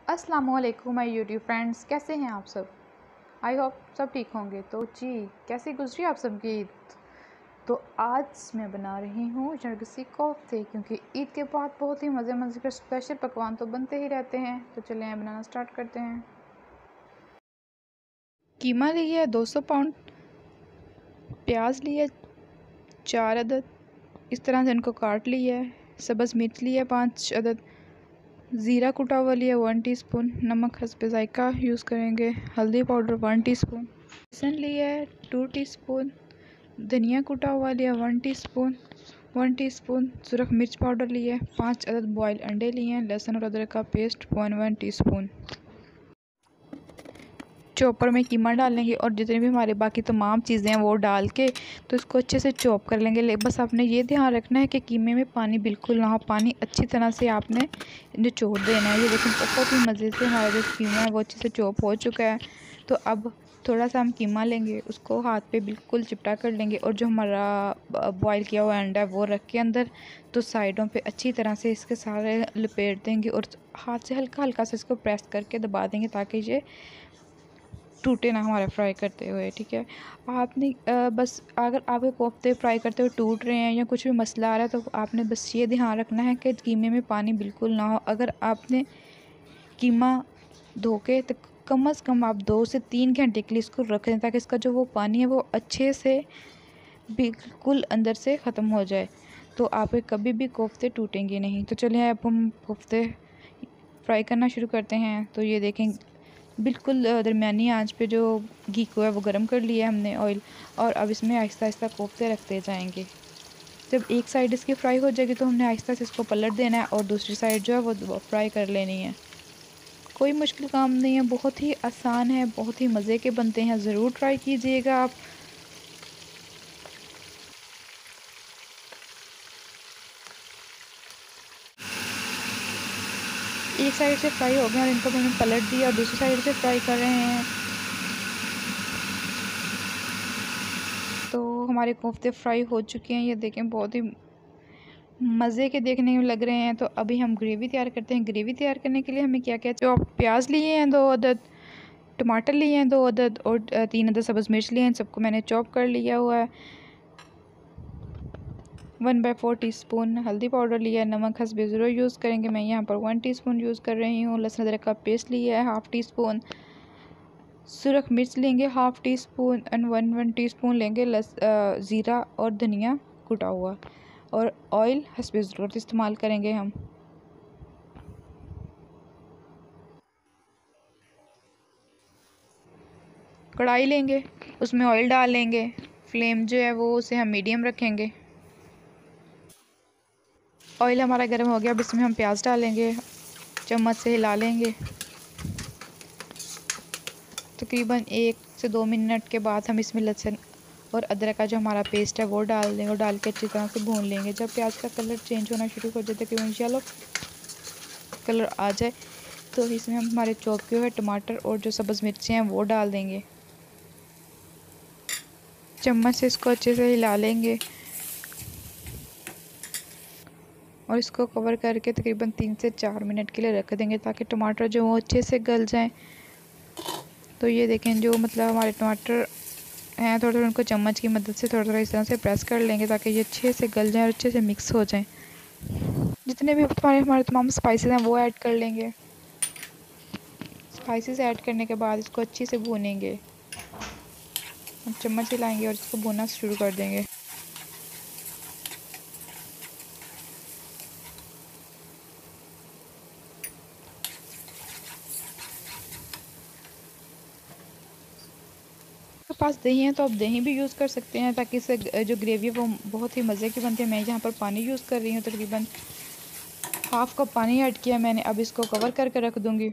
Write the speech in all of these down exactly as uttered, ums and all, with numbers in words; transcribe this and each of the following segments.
अस्सलामुअलैकुम my YouTube friends, कैसे हैं आप सब। आई होप सब ठीक होंगे। तो जी, कैसी गुजरी आप सबकी ईद। तो आज मैं बना रही हूँ नरगिसी कोफ्ते, क्योंकि ईद के बाद बहुत ही मज़े मज़े के स्पेशल पकवान तो बनते ही रहते हैं। तो चलिए हैं बनाना स्टार्ट करते हैं। कीमा लिया है दो सौ पाउंड, प्याज लिया चार अदद, इस तरह से इनको काट लिया है। सब्ज़ मिर्च लिया पाँच अदद, ज़ीरा कुटा हुआ लिया वन टीस्पून, नमक हस्बे जायका यूज़ करेंगे, हल्दी पाउडर वन टीस्पून, बेसन लिया है टू टीस्पून, धनिया कुटा हुआ लिया वन टीस्पून, वन टीस्पून सुरख मिर्च पाउडर लिया है, पाँच अदद बॉयल अंडे लिए हैं, लहसुन और अदरक का paste one one teaspoon. Chopper में कीमा डाल लेंगे और जितने भी हमारे बाकी तमाम चीज़ें हैं वो डाल के तो इसको अच्छे से चॉप कर लेंगे। ले बस आपने ये ध्यान रखना है कि कीमे में पानी बिल्कुल ना हो, पानी अच्छी तरह से आपने निचोड़ देना है। ये देखिए बहुत ही मज़े से हमारा जो कीमा है वो अच्छे से चॉप हो चुका है। तो अब थोड़ा सा हम कीमा लेंगे, उसको हाथ पे बिल्कुल चिपटा कर लेंगे और जो हमारा बॉयल किया हुआ अंडा है वो रख के अंदर तो साइडों पे अच्छी तरह से इसके सारे लपेट देंगे और हाथ से हल्का हल्का से इसको प्रेस करके दबा देंगे ताकि ये टूटे ना हमारा फ्राई करते हुए। ठीक है, आपने आ, बस अगर आपके कोफ्ते फ्राई करते हुए टूट रहे हैं या कुछ भी मसला आ रहा है तो आपने बस ये ध्यान रखना है कि कीमे में पानी बिल्कुल ना हो। अगर आपने कीमा धो के तो कम अज़ कम आप दो से तीन घंटे के लिए इसको रख दें ताकि इसका जो वो पानी है वो अच्छे से बिल्कुल अंदर से ख़त्म हो जाए, तो आपके कभी भी कोफ्ते टूटेंगे नहीं। तो चलिए अब हम कोफ्ते फ्राई करना शुरू करते हैं। तो ये देखें बिल्कुल दरमियानी आंच पे जो घी को है वो गर्म कर लिया है हमने ऑयल, और अब इसमें आहिस्ता आहिस्ता कोफ्ते रखते जाएंगे। जब एक साइड इसकी फ्राई हो जाएगी तो हमने आहिस्ता से इसको पलट देना है और दूसरी साइड जो है वो फ्राई कर लेनी है। कोई मुश्किल काम नहीं है, बहुत ही आसान है, बहुत ही मज़े के बनते हैं। ज़रूर ट्राई कीजिएगा आप। एक साइड से फ्राई हो गए और इनको मैंने पलट दिया और दूसरी साइड से फ्राई कर रहे हैं। तो हमारे कोफ्ते फ्राई हो चुके हैं, ये देखें बहुत ही मज़े के देखने में लग रहे हैं। तो अभी हम ग्रेवी तैयार करते हैं। ग्रेवी तैयार करने के लिए हमें क्या क्या चाहिए। प्याज लिए हैं दो अदद, टमाटर लिए हैं दो अदद और तीन अदद सब्ज़ मिर्च लिए हैं, सबको मैंने चॉप कर लिया हुआ है। One by four teaspoon हल्दी पाउडर लिया है, नमक हस्बे ज़रूर यूज़ करेंगे, मैं यहाँ पर वन टीस्पून यूज़ कर रही हूँ। लहसुन अदरक का पेस्ट लिया है हाफ़ टी स्पून, सुरख मिर्च लेंगे half teaspoon and one one teaspoon लेंगे लस ज़ीरा और धनिया कुटा हुआ, और ऑयल हस्बे ज़रूरत इस्तेमाल करेंगे हम। कढ़ाई लेंगे, उसमें ऑयल डाल लेंगे, फ्लेम जो है वो उसे हम मीडियम रखेंगे। ऑयल हमारा गर्म हो गया, अब इसमें हम प्याज डालेंगे, चम्मच से हिला लेंगे। तकरीबन एक से दो मिनट के बाद हम इसमें लहसुन और अदरक का जो हमारा पेस्ट है वो डाल देंगे और डाल के अच्छी तरह से भून लेंगे। जब प्याज का कलर चेंज होना शुरू हो जाए, तकरीबन येलो कलर आ जाए, तो इसमें हम हमारे चॉप किए हुए टमाटर और जो सब्ज़ मिर्चें हैं वो डाल देंगे। चम्मच से इसको अच्छे से हिला लेंगे और इसको कवर करके तकरीबन तीन से चार मिनट के लिए रख देंगे ताकि टमाटर जो वो अच्छे से गल जाएं। तो ये देखें जो मतलब हमारे टमाटर हैं, थोड़ा थोड़ा उनको चम्मच की मदद से थोड़ा थोड़ा इस तरह से प्रेस कर लेंगे ताकि ये अच्छे से गल जाएं और अच्छे से मिक्स हो जाएं। जितने भी हमारे हमारे तमाम स्पाइसेस हैं वो ऐड कर लेंगे। स्पाइसेस ऐड करने के बाद इसको अच्छे से भूनेंगे, हम चम्मच हिलाएंगे और इसको भूनना शुरू कर देंगे। आपके पास दही है तो आप दही भी यूज़ कर सकते हैं ताकि इससे जो ग्रेवी है वो बहुत ही मज़े की बनती है। मैं यहाँ पर पानी यूज़ कर रही हूँ, तकरीबन हाफ़ कप पानी ऐड किया मैंने। अब इसको कवर करके रख दूँगी।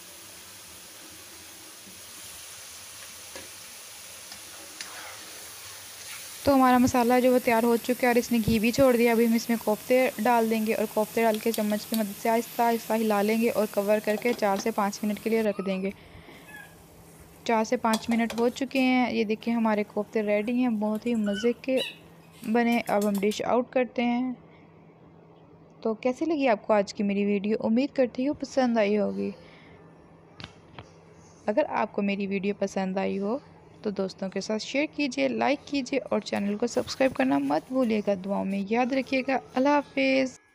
तो हमारा मसाला जो वो तैयार हो चुका है और इसने घी भी छोड़ दिया। अभी हम इसमें कोफ्ते डाल देंगे और कोफ्ते डाल के चम्मच की मदद से आहिस्ता आहिस्ता हिला लेंगे और कवर करके चार से पाँच मिनट के लिए रख देंगे। चार से पाँच मिनट हो चुके हैं, ये देखिए हमारे कोफ्ते रेडी हैं, बहुत ही मज़े के बने। अब हम डिश आउट करते हैं। तो कैसी लगी आपको आज की मेरी वीडियो, उम्मीद करती हूँ पसंद आई होगी। अगर आपको मेरी वीडियो पसंद आई हो तो दोस्तों के साथ शेयर कीजिए, लाइक कीजिए और चैनल को सब्सक्राइब करना मत भूलिएगा। दुआओं में याद रखिएगा। अल्लाह हाफिज़।